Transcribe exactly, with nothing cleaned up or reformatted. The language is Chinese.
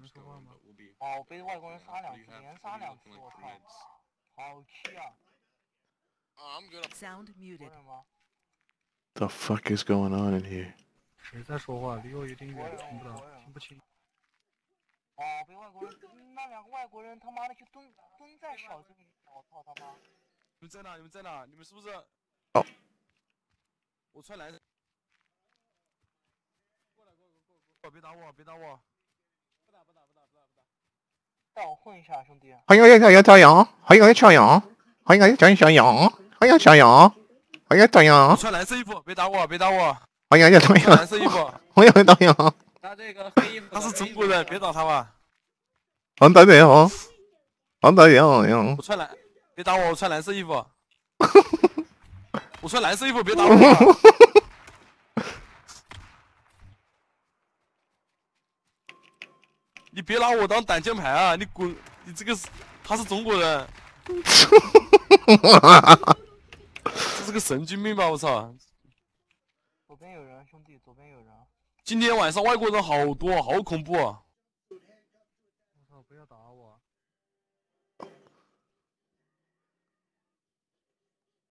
能说话吗？ 哦，被外国人杀两次，连杀两次，我操，好气啊！ Sound muted. The fuck is going on in here? 谁在说话？离我有点远，听不到，听不清。 哦，被外国人，那两个外国人他妈的就蹲蹲在小镇里，我操他妈！ 你们在哪？你们在哪？你们是不是？ 哦。 我穿蓝色。过来，过来，过来，过来！别打我，别打我！不打，不打，不打，不打，不打！ 带我混一下，兄弟。 还有要要朝阳，还有要朝阳，还有要朝阳，还有朝阳，还有朝阳。 我穿蓝色衣服，别打我，别打我！ 还有要朝阳， 蓝色衣服， 还有朝阳。 他这个黑衣服， 他是中国人，别打他吧。 好打点哦，好打点哦。 我穿蓝，别打我，我穿蓝色衣服。我穿蓝色衣服，别打我。你别拿我当挡箭牌啊！你滚！你这个是，他是中国人。这是个神经病吧！我操！ 左边有人，兄弟，左边有人。 今天晚上外国人好多，好恐怖啊！ 我操！不要打我！